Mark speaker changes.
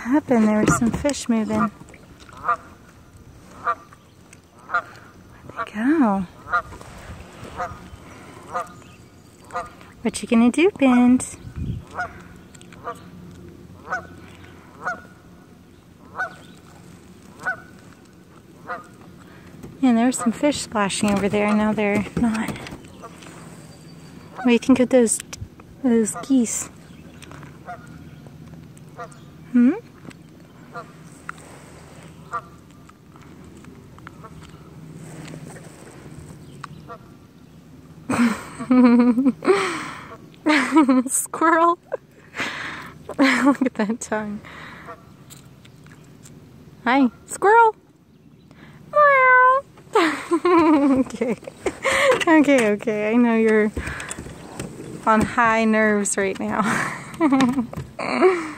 Speaker 1: happened? There was some fish moving. Where'd they go? What you gonna do, Bint? Yeah, there were some fish splashing over there. Now they're not. What do you think of those geese? Hmm? Squirrel. Look at that tongue. Hi, squirrel. Okay. Okay. I know you're on high nerves right now.